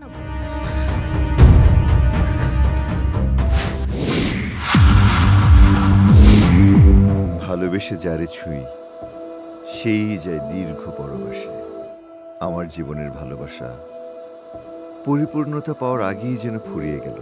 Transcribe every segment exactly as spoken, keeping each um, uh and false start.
ভালোবেসে যারে ছুঁই সেই যায় দীর্ঘ পরবাসে। আমার জীবনের ভালোবাসা পরিপূর্ণতা পাওয়ার আগেই যেন ফুরিয়ে গেল।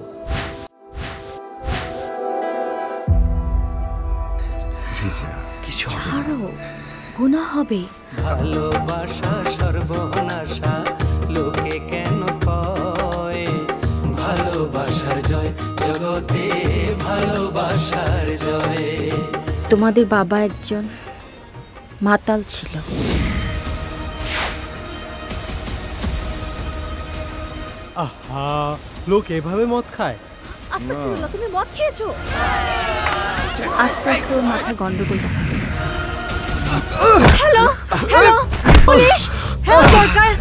কিছু ছাড়ো, গুনাহ হবে। ভালোবাসা সর্বনাশা লোকে কেন কয়, ভালোবাসার জয় জগতে ভালোবাসার জয়। তোমাদের বাবা একজন মাতাল ছিল। আহা, লোক এভাবে মদ খায়? আস্তাগফিরুল্লাহ, তুমি মদ খেয়েছো? আস্তে আস্তে ওর মাথায় গন্ডগোল দেখা দিল। হ্যালো হ্যালো পুলিশ, হেল্প দরকার।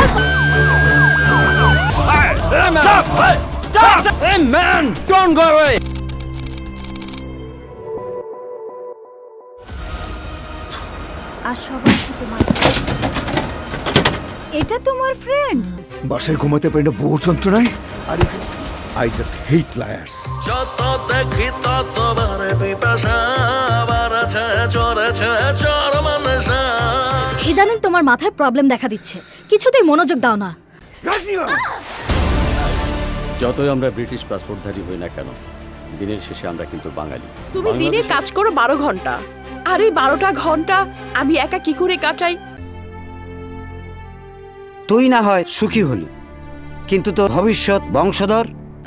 Stop! Stop! Hey man, don't go away! আর সবার সাথে মাথা। এটা তোমার ফ্রেন্ড? বাসায় ঘুমাতে পারি না বহু যন্ত্রণায়। আরে I just hate liars. যত দেখি তত বারে পিপাসা বাড়ছে চড়ছে চর মানসা। ইদানিং তোমার মাথায় প্রবলেম দেখা দিচ্ছে, কিছুতেই মনোযোগ দাও না। যতই আমরা ব্রিটিশ পাসপোর্টধারী হই না কেন, দিনের শেষে আমরা কিন্তু বাঙালি। তুমি দিনে কাজ করো বারো ঘন্টা, আর এই বারোটা ঘন্টা আমি একা কি করে কাটাই? তুই না হয় সুখী হলি, কিন্তু তোর ভবিষ্যৎ বংশধর।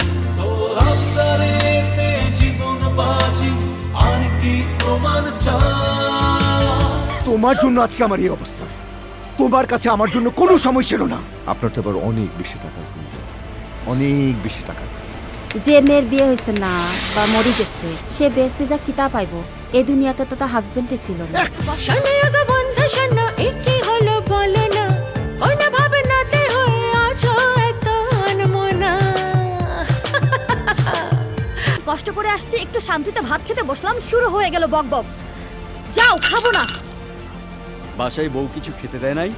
তোমার জন্য আজকে আমার এই অবস্থা। তোমার কাছে আমার জন্য কোনো সময় ছিল না। আপনার তো আবার অনেক বেশি টাকার প্রয়োজন, অনেক বেশি টাকার। যে মেয়ের বিয়ে হয়েছে না বা মরে গেছে, সে বেস্তে যা কিতা পাইব, এই দুনিয়াতে তো তার হাজবেন্ডই ছিল না। কষ্ট করে আসছি, একটু শান্তিতে ভাত খেতে বসলাম, শুরু হয়ে গেল বক বক। যাও, খাবো না। বাসায় বউ কিছু খেতে দেয় নাই?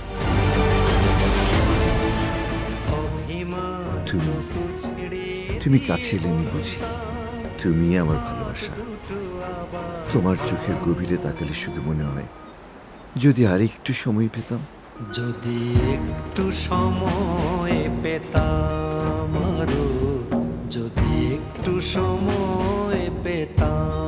তুমি তুমি কাছে এলে আমি বুঝি তুমি আমার ভালোবাসা। তোমার চোখের গভীরে তাকালে শুধু মনে হয় যদি আর একটু সময় পেতাম, যদি একটু সময় পেতাম, আরো যদি একটু সময় পেতাম।